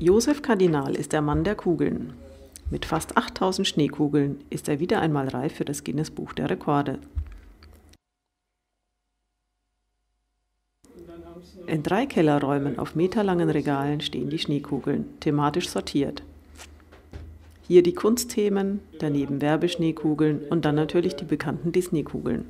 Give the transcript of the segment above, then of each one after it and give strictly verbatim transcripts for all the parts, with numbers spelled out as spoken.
Josef Kardinal ist der Mann der Kugeln. Mit fast achttausend Schneekugeln ist er wieder einmal reif für das Guinness-Buch der Rekorde. In drei Kellerräumen auf meterlangen Regalen stehen die Schneekugeln, thematisch sortiert. Hier die Kunstthemen, daneben Werbeschneekugeln und dann natürlich die bekannten Disney-Kugeln.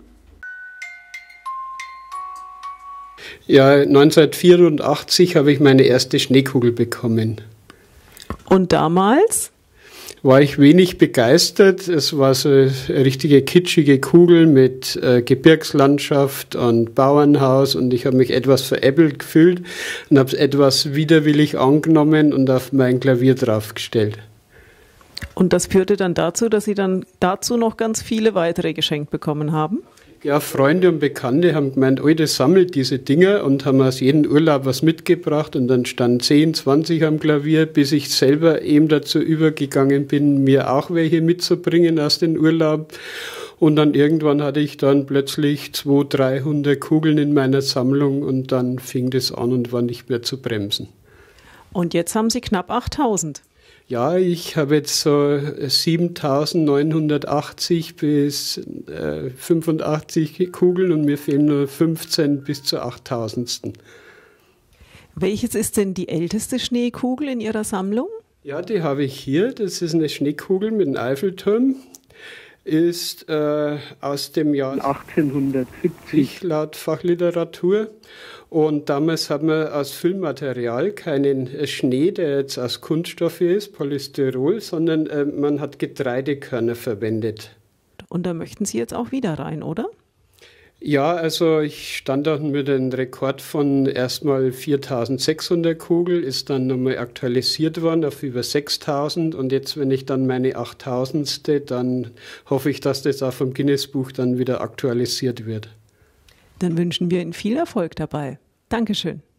Ja, neunzehnhundertvierundachtzig habe ich meine erste Schneekugel bekommen. Und damals? War ich wenig begeistert. Es war so eine richtige kitschige Kugel mit äh, Gebirgslandschaft und Bauernhaus und ich habe mich etwas veräppelt gefühlt und habe es etwas widerwillig angenommen und auf mein Klavier draufgestellt. Und das führte dann dazu, dass Sie dann dazu noch ganz viele weitere geschenkt bekommen haben? Ja, Freunde und Bekannte haben gemeint, oh, das sammelt diese Dinger und haben aus jedem Urlaub was mitgebracht und dann standen zehn, zwanzig am Klavier, bis ich selber eben dazu übergegangen bin, mir auch welche mitzubringen aus dem Urlaub. Und dann irgendwann hatte ich dann plötzlich zweihundert, dreihundert Kugeln in meiner Sammlung und dann fing das an und war nicht mehr zu bremsen. Und jetzt haben Sie knapp achttausend. Ja, ich habe jetzt so siebentausendneunhundertachtzig bis äh, fünfundachtzig Kugeln und mir fehlen nur fünfzehn bis zur achttausendsten. Welches ist denn die älteste Schneekugel in Ihrer Sammlung? Ja, die habe ich hier. Das ist eine Schneekugel mit einem Eiffelturm. Ist äh, aus dem Jahr achtzehnhundertsiebzig laut Fachliteratur. Und damals hat man aus Füllmaterial keinen Schnee, der jetzt aus Kunststoff ist, Polystyrol, sondern äh, man hat Getreidekörner verwendet. Und da möchten Sie jetzt auch wieder rein, oder? Ja, also ich stand auch mit einem Rekord von erstmal viertausendsechshundert Kugeln, ist dann nochmal aktualisiert worden auf über sechstausend und jetzt, wenn ich dann meine achttausendste, dann hoffe ich, dass das auch vom Guinness-Buch dann wieder aktualisiert wird. Dann wünschen wir Ihnen viel Erfolg dabei. Dankeschön.